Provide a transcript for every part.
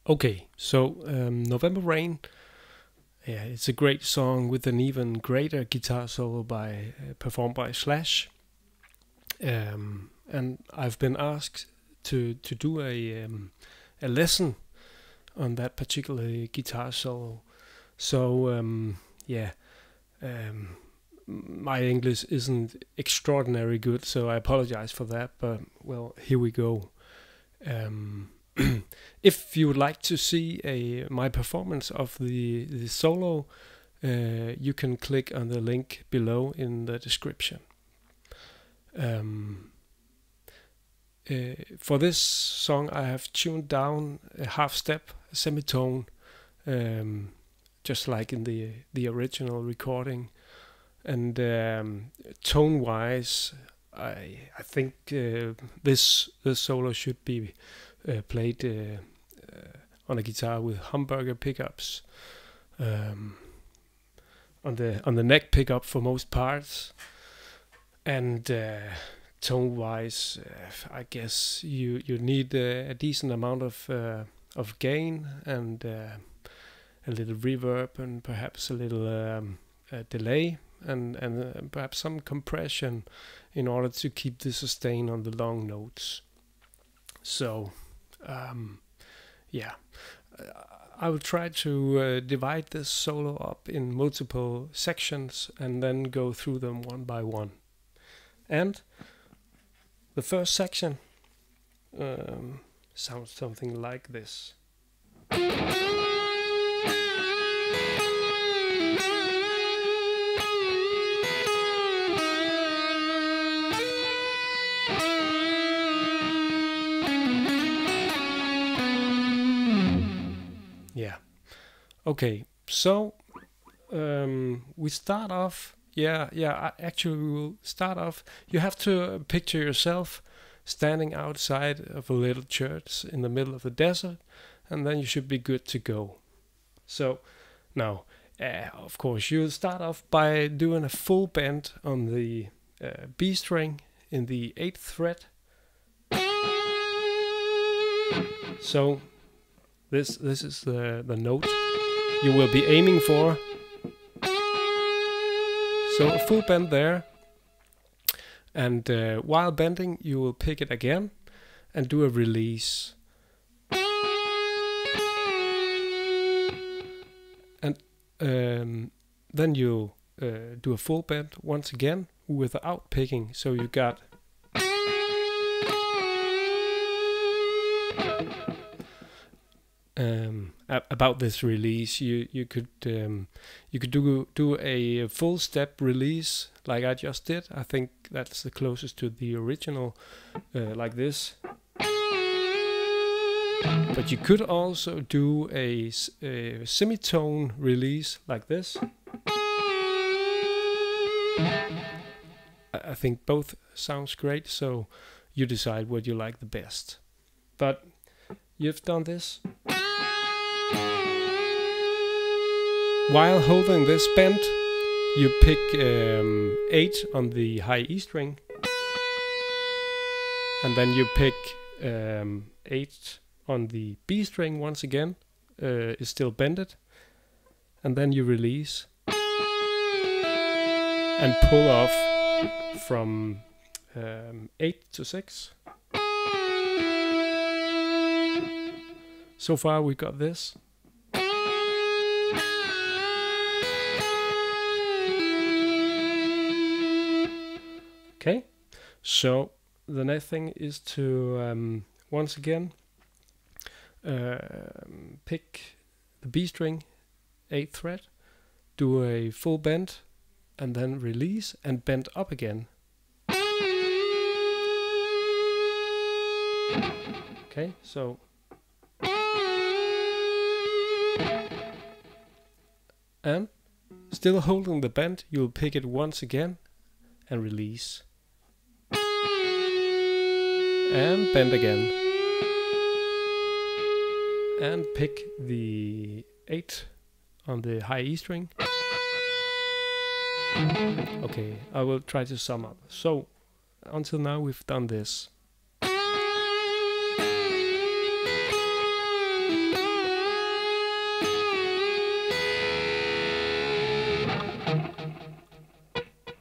Okay, so November Rain, yeah, it's a great song with an even greater guitar solo by performed by Slash. And I've been asked to do a lesson on that particular guitar solo. So yeah, um, my English isn't extraordinary good, so I apologize for that. But well, here we go. Um, if you would like to see my performance of the solo, you can click on the link below in the description. Um, for this song, I have tuned down a half step, a semitone, just like in the original recording. And tone-wise, I think this solo should be played on a guitar with humbucker pickups, on the neck pickup for most parts, and tone-wise, I guess you need a decent amount of gain and a little reverb and perhaps a little delay and perhaps some compression in order to keep the sustain on the long notes. So yeah, I will try to divide this solo up in multiple sections and then go through them one by one. And the first section sounds something like this. Yeah. Okay. So we start off. Actually, we will start off. You have to picture yourself standing outside of a little church in the middle of the desert, and then you should be good to go. So now, of course, you'll start off by doing a full bend on the B string in the 8th fret. So this is the note you will be aiming for. So a full bend there, and while bending you will pick it again and do a release. And then you do a full bend once again without picking, so you got about this release, you could do a full step release like I just did. I think that's the closest to the original, like this. But you could also do a semitone release like this. I think both sounds great, so you decide what you like the best. But you've done this. While holding this bend, you pick 8 on the high E string, and then you pick 8 on the B string once again, is still bended, and then you release and pull off from 8 to 6. So far we got this. Okay, so the next thing is to once again pick the B string, 8th fret, do a full bend, and then release and bend up again. Okay, so and still holding the bend, you'll pick it once again and release. And bend again. And pick the 8 on the high E string. Okay, I will try to sum up. So, until now we've done this.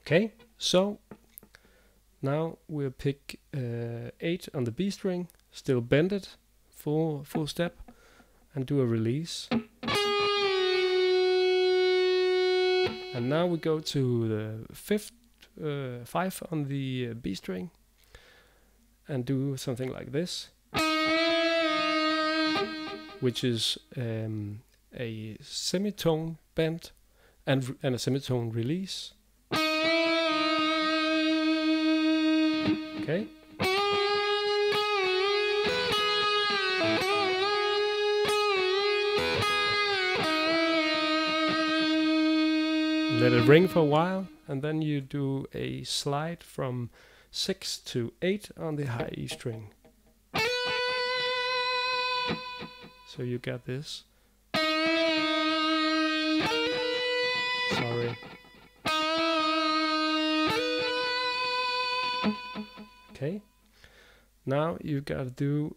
Okay, so now we'll pick 8 on the B string, still bend it, full step, and do a release. And now we go to the 5 on the B string and do something like this, which is a semitone bend and a semitone release. Okay. Let it ring for a while, and then you do a slide from 6 to 8 on the high E string. So you got this. Sorry. Okay. Now you gotta do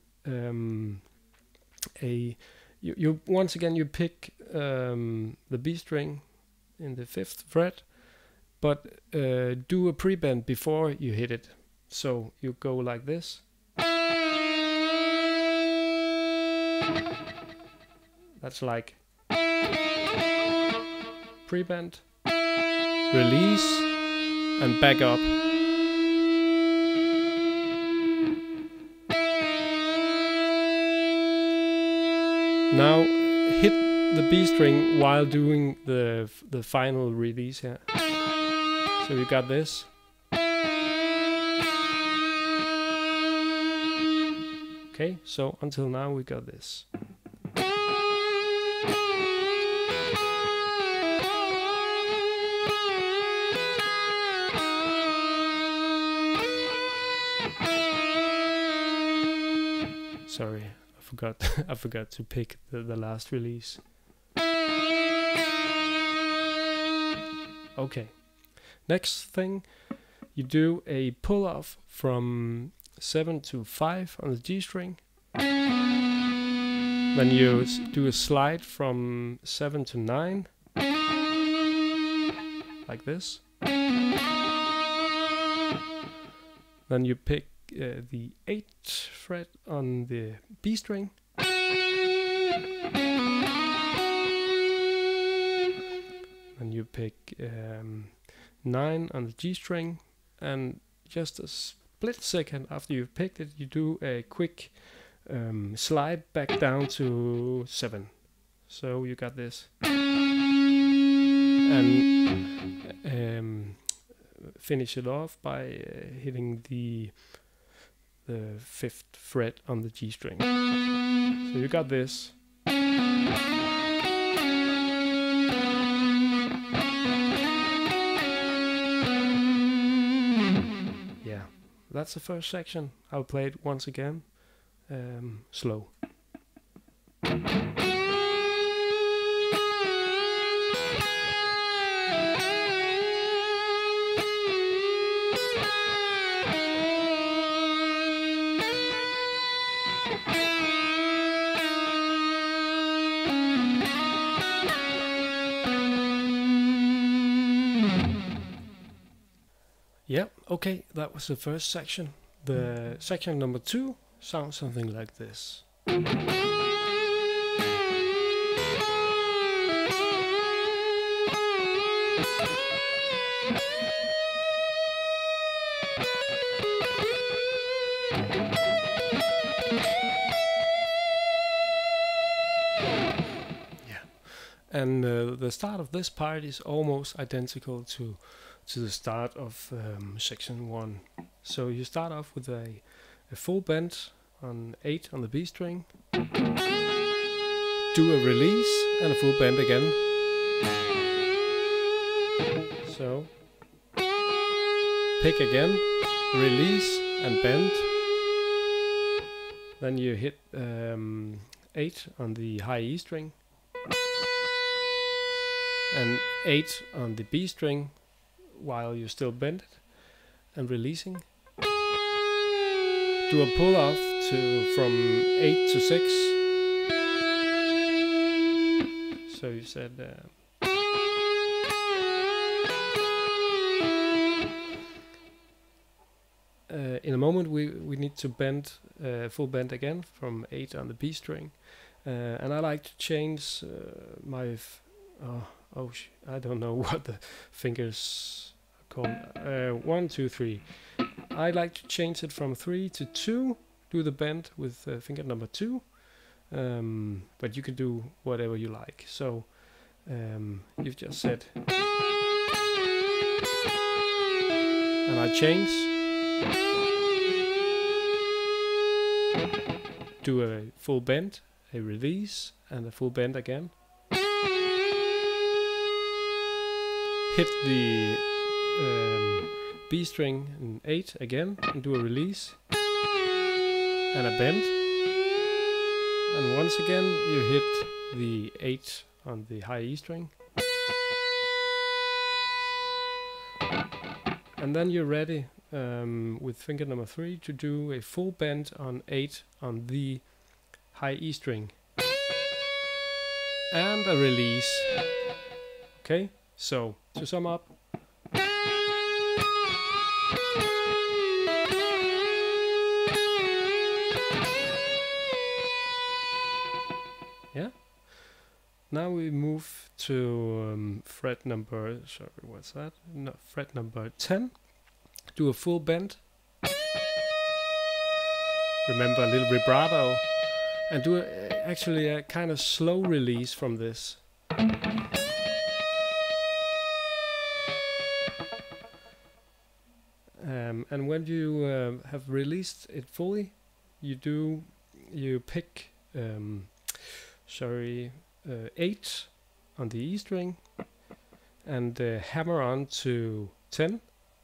you once again you pick the B string in the 5th fret, but do a pre-bend before you hit it. So you go like this. That's like pre-bend, release, and back up. Now hit the B string while doing the final release here. So you got this. Okay, so until now we got this. Sorry, I forgot to pick the last release. Okay, next thing, you do a pull off from 7 to 5 on the G string. Then you do a slide from 7 to 9, like this. Then you pick the 8th fret on the B string. And you pick 9 on the G string, and just a split second after you've picked it, you do a quick slide back down to 7. So you got this. And finish it off by hitting the 5th fret on the G string. So you got this. Yeah, that's the first section. I'll play it once again, slow. Yeah, okay, that was the first section. The section number 2 sounds something like this. And the start of this part is almost identical to the start of section 1. So you start off with a full bend on 8 on the B string, do a release and a full bend again. So pick again, release and bend. Then you hit 8 on the high E string and 8 on the B string while you still bend it and releasing. Do a pull off from 8 to 6. So you said in a moment we need to bend full bend again from 8 on the B string, and I like to change my I don't know what the fingers are called. 1, 2, 3. I like to change it from 3 to 2. Do the bend with finger number 2, but you can do whatever you like. So you've just said, and I change, do a full bend, a release, and a full bend again. Hit the B string in 8 again, and do a release, and a bend. And once again you hit the 8 on the high E string. And then you're ready with finger number 3 to do a full bend on 8 on the high E string. And a release. Okay, so to sum up. Yeah. Now we move to fret number, sorry, what's that? No, fret number 10. Do a full bend. Remember a little vibrato. And do actually a kind of slow release from this. And when you have released it fully, you pick 8 on the E string and hammer on to 10,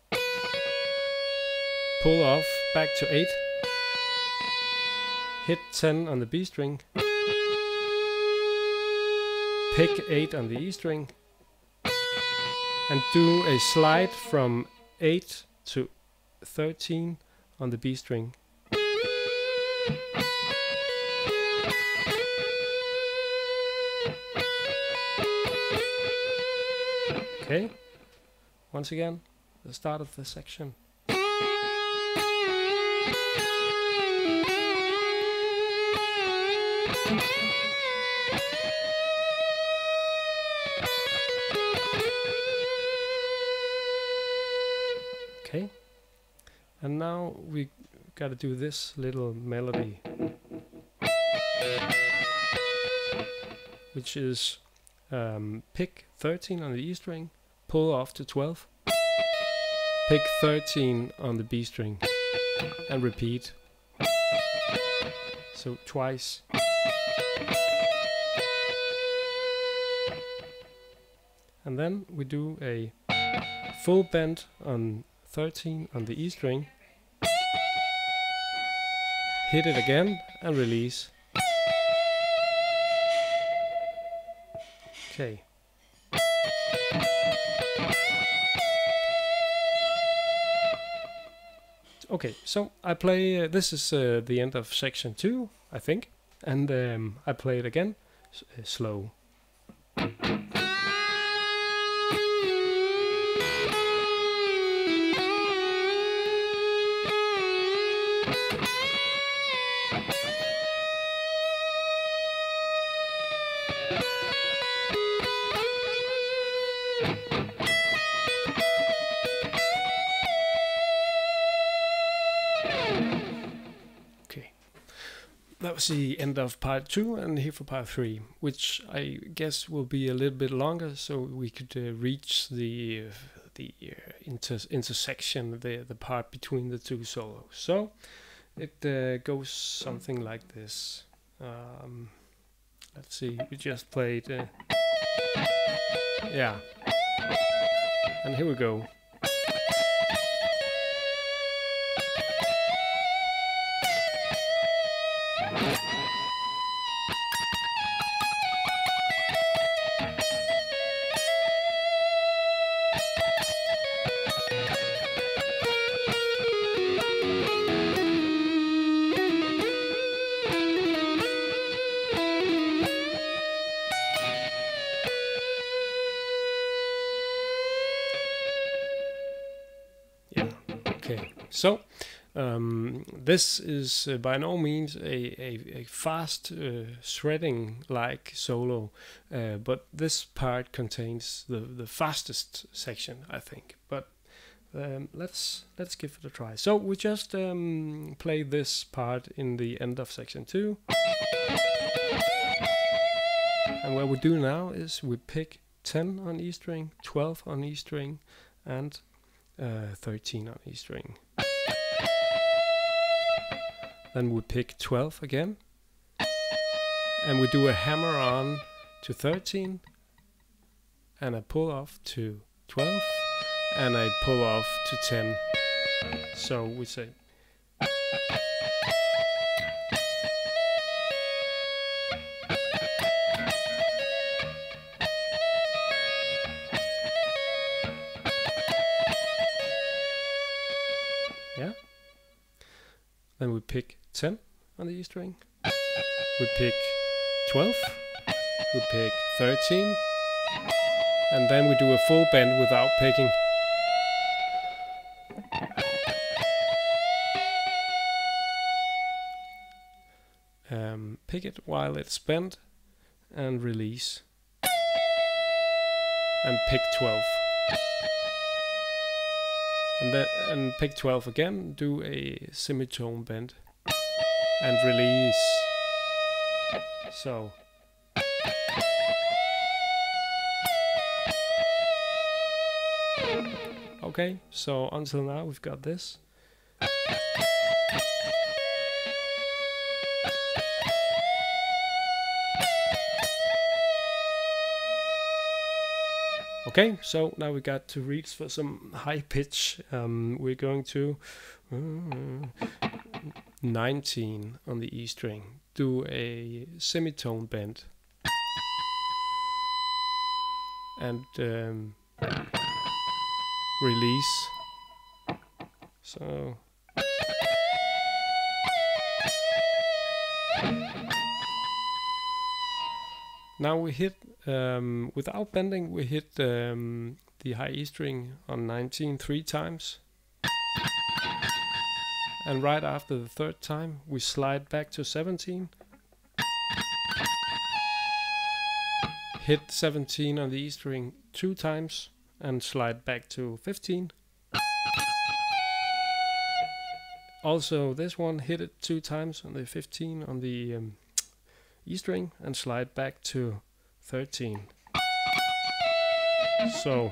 pull off back to 8, hit 10 on the B string, pick 8 on the E string, and do a slide from 8 to 13 on the B string. Okay, once again, the start of the section. Okay, and now we gotta do this little melody, which is pick 13 on the E string, pull off to 12, pick 13 on the B string, and repeat. So twice. And then we do a full bend on 13 on the E string, hit it again and release. Okay. Okay, so I play, this is the end of section 2, I think, and I play it again, slow. That was the end of part 2, and here for part 3, which I guess will be a little bit longer, so we could reach the intersection, the part between the two solos. So it goes something like this. Let's see, we just played, yeah, and here we go. So This is by no means a fast shredding like solo, but this part contains the fastest section, I think. But let's give it a try. So we just play this part in the end of section 2, and what we do now is we pick 10 on E string, 12 on E string, and 13 on E string. Then we pick 12 again, and we do a hammer on to 13, and a pull off to 12, and I pull off to 10. So we say yeah. Then we pick 10 on the E string. We pick 12. We pick 13. And then we do a full bend without picking. Pick it while it's bent and release. And pick 12. And pick 12 again, do a semitone bend and release. So okay, so until now we've got this. Okay, so now we got to reach for some high pitch. We're going to 19 on the E string. Do a semitone bend. And release. So now we hit, without bending, we hit the high E string on 19 3 times. And right after the third time, we slide back to 17. Hit 17 on the E string 2 times and slide back to 15. Also, this one, hit it 2 times on the 15 on the E string and slide back to 13. So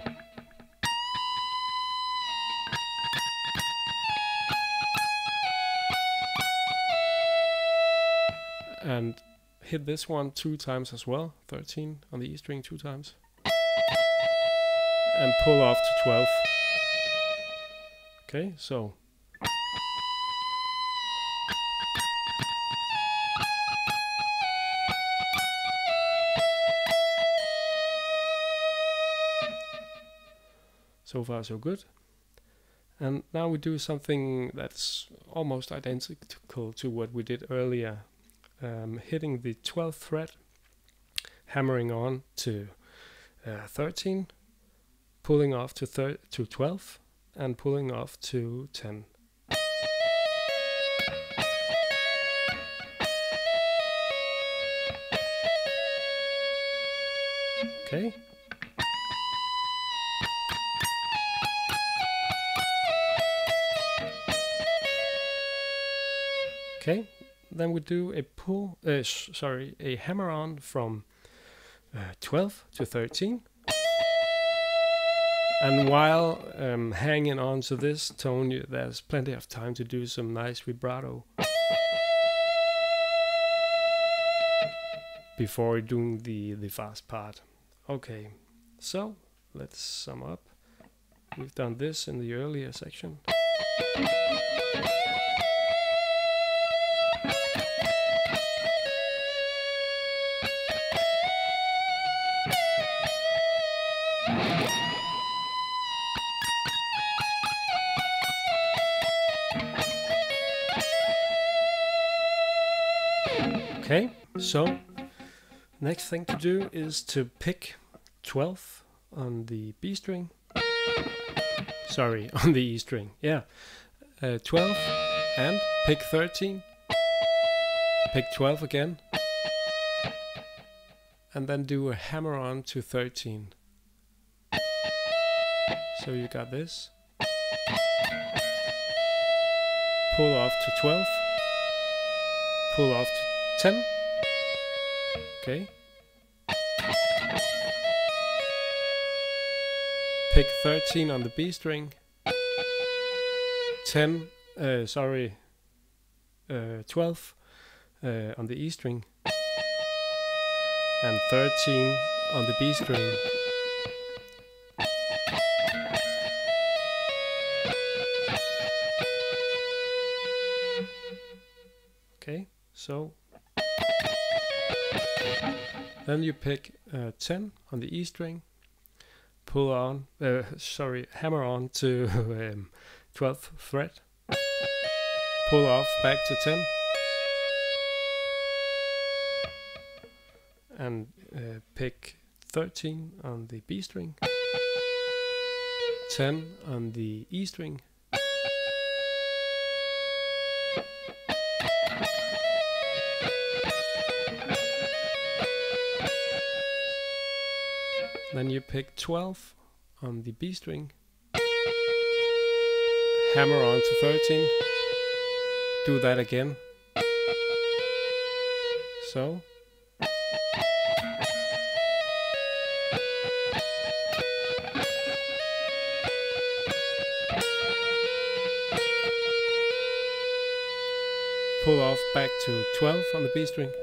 and hit this one 2 times as well, 13 on the E string 2 times, and pull off to 12. Okay, so so far so good. And now we do something that's almost identical to what we did earlier. Hitting the 12th fret, hammering on to 13, pulling off to 12, and pulling off to 10. Okay. Okay. Then we do a a hammer on from 12 to 13. And while hanging on to this tone, there's plenty of time to do some nice vibrato before doing the fast part. Okay, so let's sum up. We've done this in the earlier section. Okay, so next thing to do is to pick 12 on the B string. Sorry, on the E string. Yeah, 12 and pick 13, pick 12 again, and then do a hammer on to 13. So you got this. Pull off to 12, pull off to 10, okay. Pick 13 on the B string, 12 on the E string, and 13 on the B string. Okay, so then you pick 10 on the E string, pull on, hammer on to 12th fret, pull off back to 10, and pick 13 on the B string, 10 on the E string, then you pick 12 on the B string, hammer on to 13, do that again, so. Pull off back to 12 on the B string,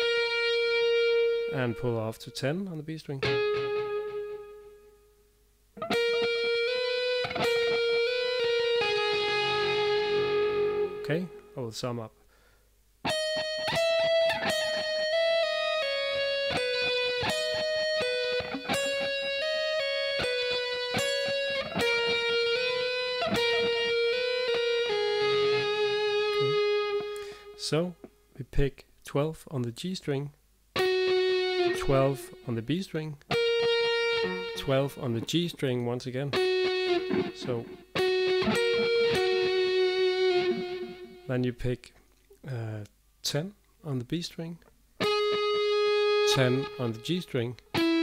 and pull off to 10 on the B string. Okay, I will sum up. So we pick 12 on the G string, 12 on the B string, 12 on the G string once again. So then you pick 10 on the B string, 10 on the G string,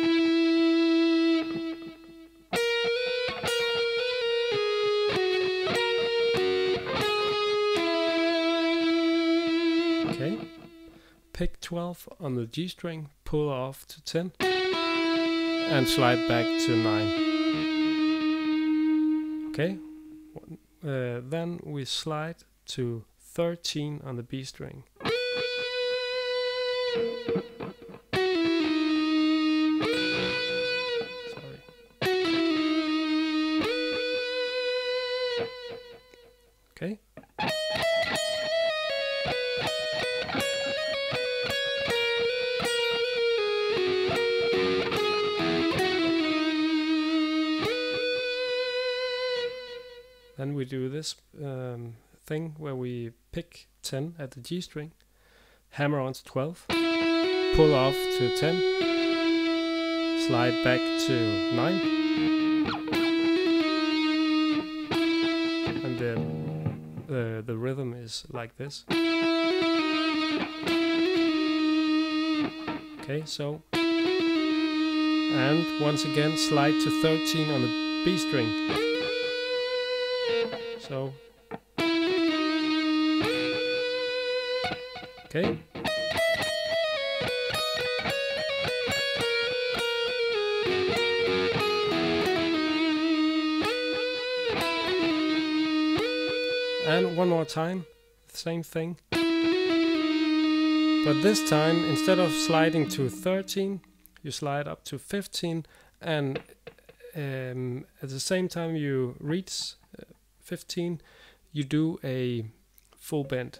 okay, pick 12 on the G string, pull off to 10, and slide back to 9. Okay, then we slide to 13 on the B string. Sorry. Okay. Then we do this thing where we pick 10 at the G string, hammer on to 12, pull off to 10, slide back to 9, and then the rhythm is like this. Okay, so, and once again slide to 13 on the B string. So, okay. And one more time, same thing. But this time, instead of sliding to 13, you slide up to 15, and at the same time you reach 15, you do a full bend.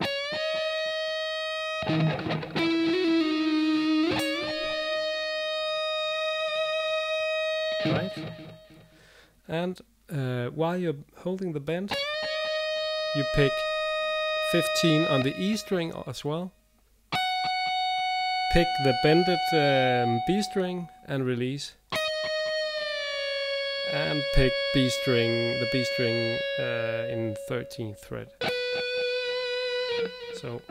Right? And while you're holding the bend, you pick 15 on the E string as well. Pick the bended B string and release. And pick the B string in 13th fret. So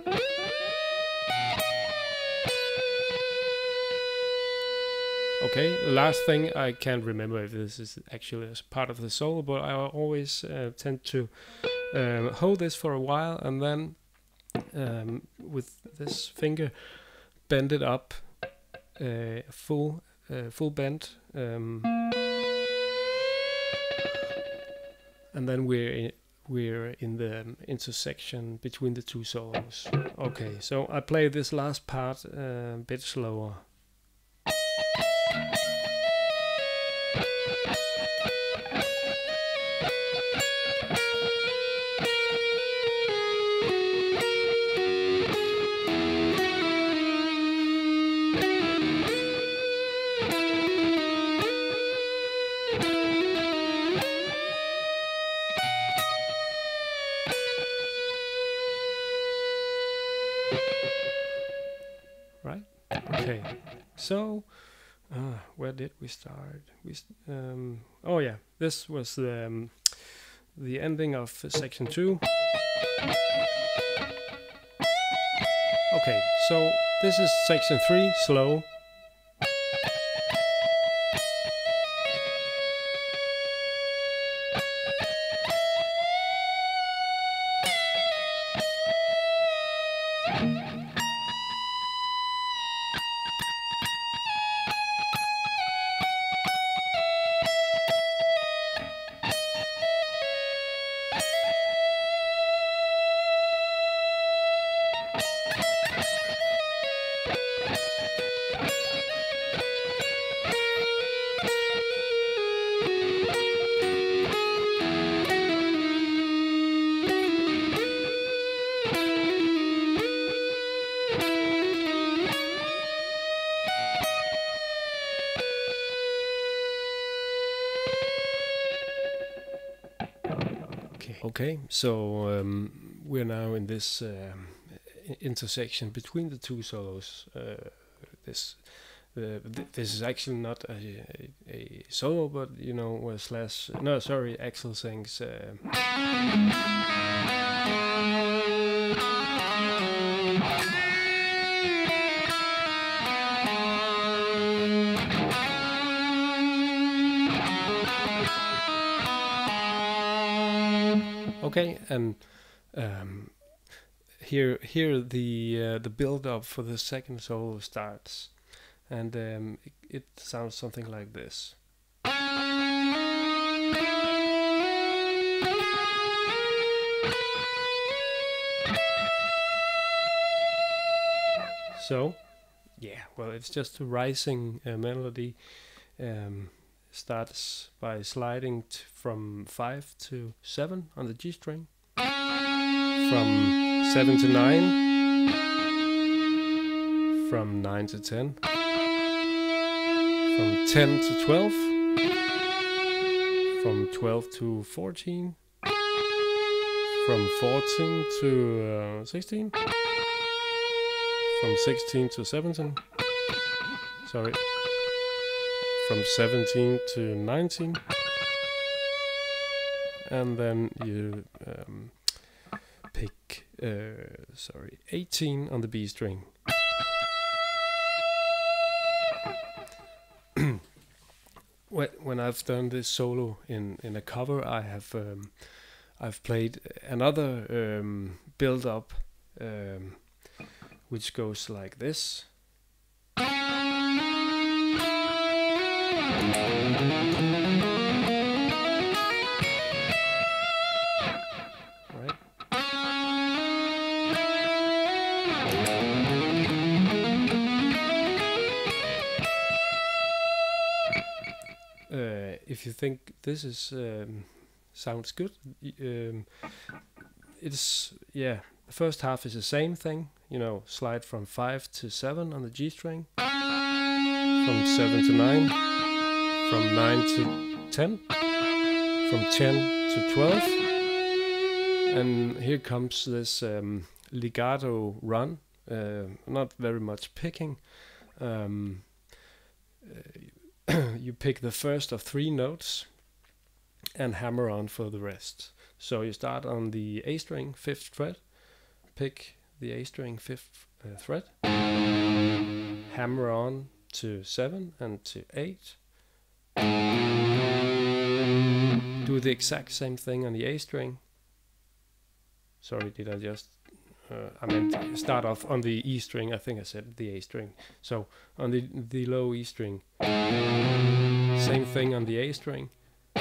okay, the last thing, I can't remember if this is actually as part of the solo, but I always tend to hold this for a while and then with this finger bend it up full bend, and then we're in the intersection between the two solos. Okay, so I play this last part a bit slower. Right? Okay. So, where did we start? Oh yeah, this was the ending of section 2. Okay, so this is section 3, slow. Okay, so we're now in this intersection between the two solos. This is actually not a solo, but you know, where Slash, no, sorry, Axl sings. Okay, and here the build up for the second solo starts, and it sounds something like this. So, yeah, well, it's just a rising melody. Starts by sliding from 5 to 7 on the G string, from 7 to 9, from 9 to 10, from 10 to 12, from 12 to 14, from 14 to 16, from 16 to 17, sorry, from 17 to 19, and then you pick 18 on the B string. When I've done this solo in a cover, I've played another build up which goes like this. Right. If you think this is sounds good, it's, yeah, the first half is the same thing, you know, slide from 5 to 7 on the G string, from 7 to 9, from 9 to 10, from 10 to 12, and here comes this legato run, not very much picking. You pick the first of 3 notes and hammer on for the rest. So you start on the A string, 5th fret, pick the A string 5th fret, hammer on to 7 and to 8, do the exact same thing on the A string. Sorry, did I just I meant start off on the E string. I think I said the A string. So on the low E string, same thing on the A string.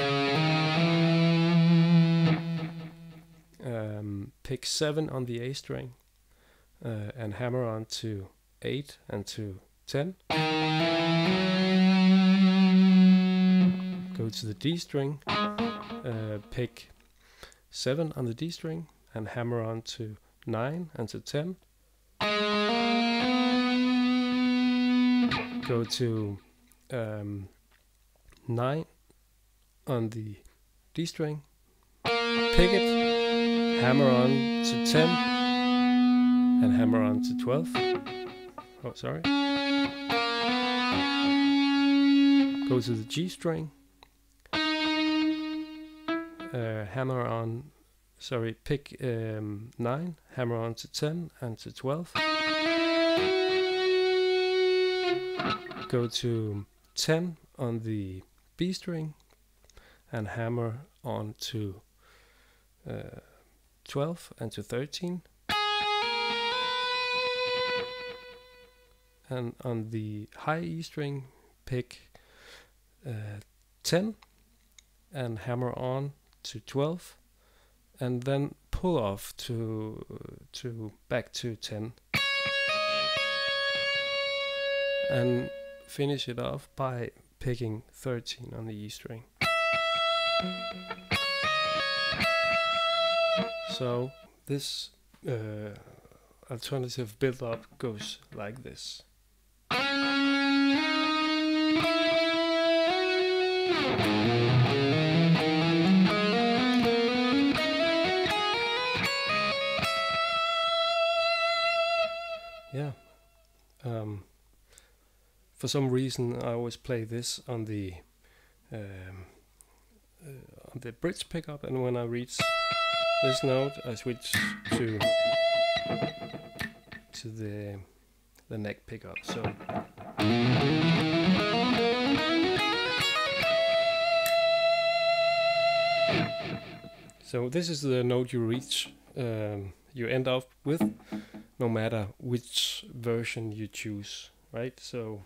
Pick 7 on the A string and hammer on to 8 and to 10. Go to the D string, pick 7 on the D string and hammer on to 9 and to 10. Go to 9 on the D string, pick it, hammer on to 10 and hammer on to 12. Oh, sorry. Go to the G string, hammer on, sorry, pick 9, hammer on to 10 and to 12. Go to 10 on the B string and hammer on to 12 and to 13. And on the high E string, pick 10 and hammer on to 12, and then pull off to back to 10, and finish it off by picking 13 on the E string. So this alternative build-up goes like this. Yeah. For some reason, I always play this on the bridge pickup, and when I reach this note, I switch to the neck pickup. So this is the note you reach, you end up with, no matter which version you choose, right? So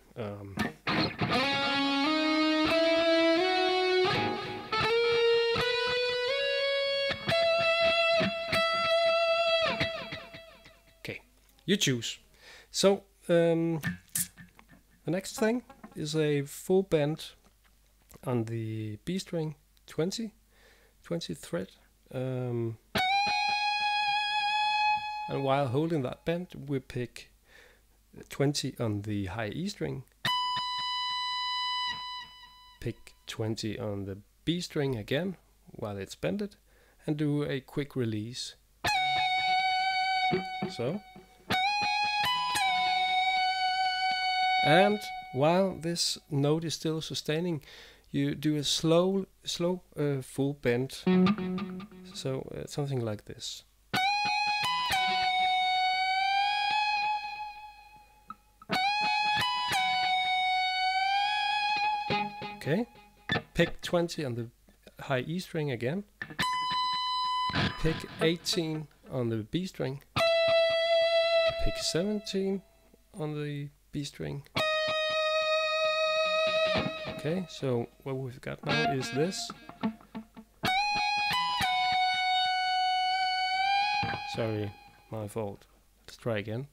okay, you choose. So the next thing is a full bend on the B string, 20th fret. And while holding that bend, we pick 20 on the high E string, pick 20 on the B string again while it's bended, and do a quick release. So, and while this note is still sustaining, you do a slow full bend. So something like this. Okay, pick 20 on the high E string again, pick 18 on the B string, pick 17 on the B string. Okay, so what we've got now is this. Sorry, my fault. Let's try again.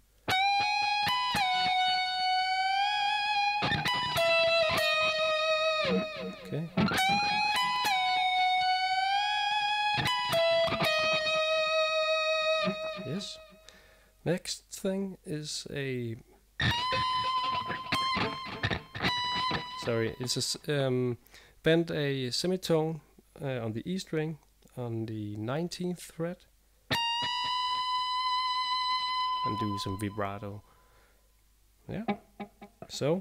Okay. Yes. Next thing is a... Sorry, it's a bend a semitone on the E string on the 19th fret and do some vibrato. Yeah. So.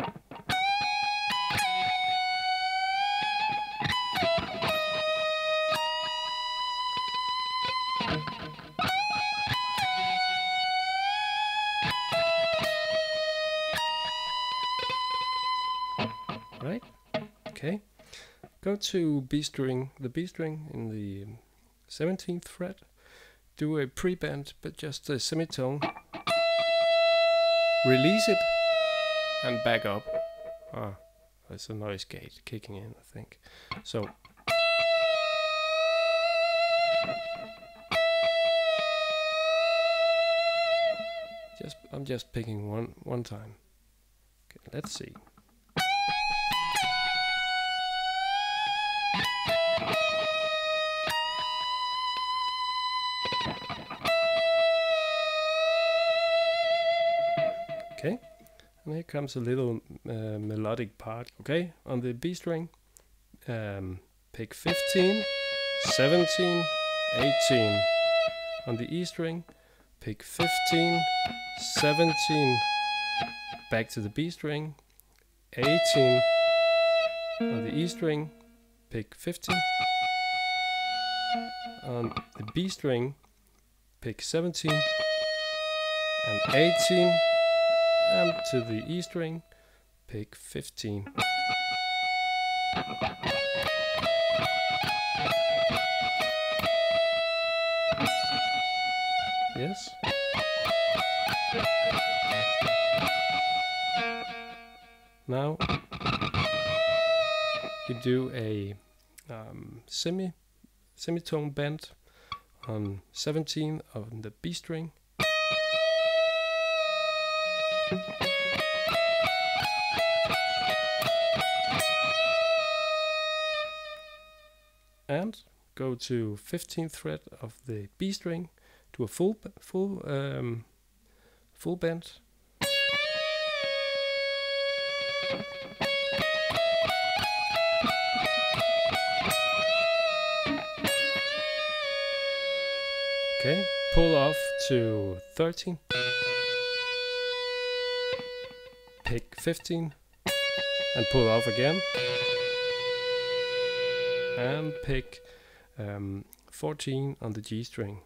Right? Okay. Go to B string, the B string in the 17th fret. Do a pre-bend, but just a semitone. Release it and back up. Ah, there's a noise gate kicking in, I think. So I'm just picking one time. Okay, let's see. Okay, and here comes a little melodic part. Okay, on the B string, pick 15, 17, 18. On the E string, pick 15, 17, back to the B string, 18. On the E string, pick 15. On the B string, pick 17 and 18. And to the E string, pick 15. Yes. Now you do a semitone bend on 17 on the B string. And go to 15th fret of the B string, do a full bend. Okay, pull off to 13. Pick 15 and pull off again. And pick 14 on the G string.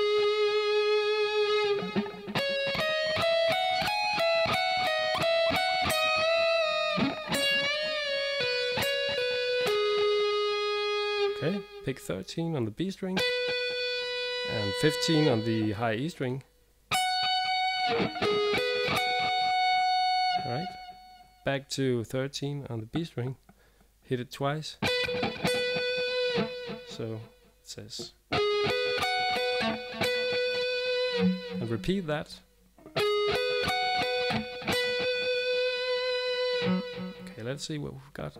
Okay, pick 13 on the B string and 15 on the high E string. Alright, back to 13 on the B string, hit it twice. So it says, and repeat that. Okay, let's see what we've got.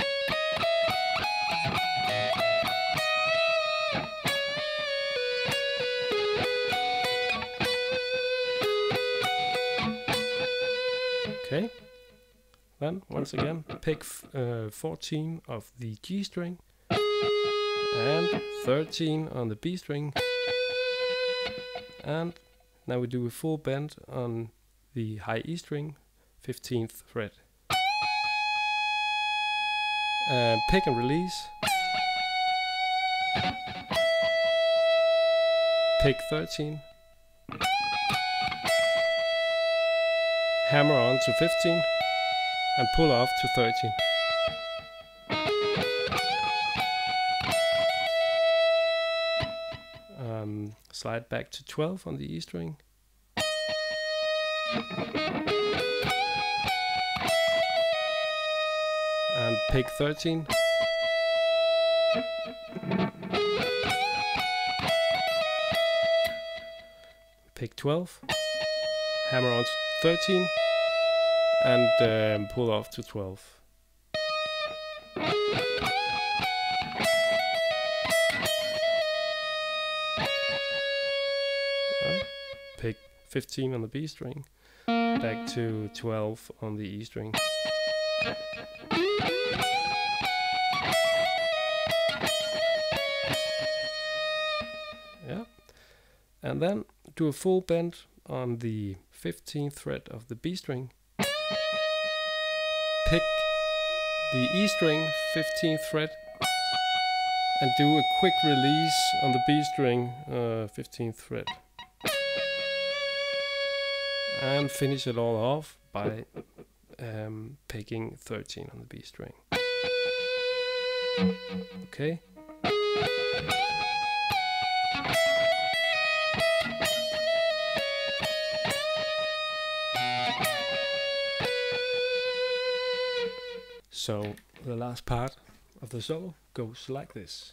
Okay, then once again pick 14 of the G string and 13 on the B string, and now we do a full bend on the high E string, 15th fret. Pick and release. Pick 13. Hammer on to 15 and pull off to 13. Slide back to 12 on the E string. And pick 13. Pick 12. Hammer on to 13 and pull off to 12. Pick 15 on the B string, back to 12 on the E string. Yeah, and then do a full bend on the 15th fret of the B string. Pick the E string, 15th fret, and do a quick release on the B string, 15th fret. And finish it all off by picking 13 on the B string. Okay. So the last part of the solo goes like this.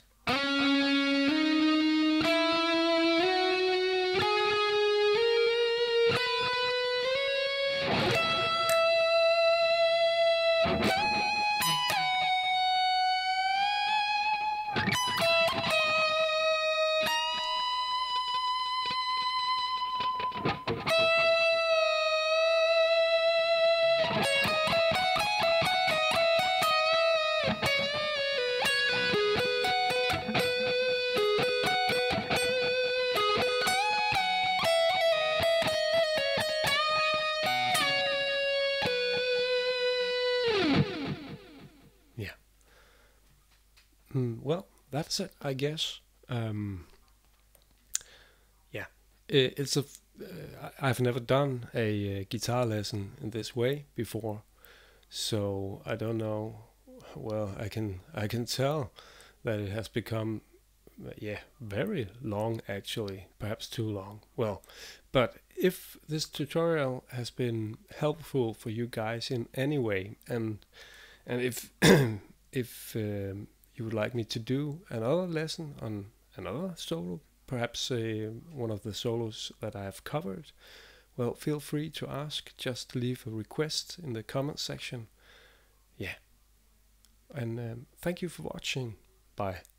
Yeah. Well, that's it, I guess. Yeah, it's a. I've never done a guitar lesson in this way before, so I don't know. Well, I can tell that it has become, yeah, very long actually, perhaps too long. Well, but if this tutorial has been helpful for you guys in any way, and if if you would like me to do another lesson on another solo, perhaps one of the solos that I have covered, well, feel free to ask. Just leave a request in the comment section. Yeah. And thank you for watching. Bye.